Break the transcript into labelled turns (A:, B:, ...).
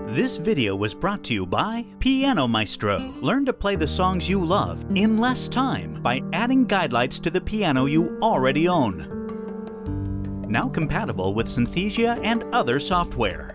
A: This video was brought to you by PianoMaestro. Learn to play the songs you love in less time by adding guidelights to the piano you already own. Now compatible with Synthesia and other software.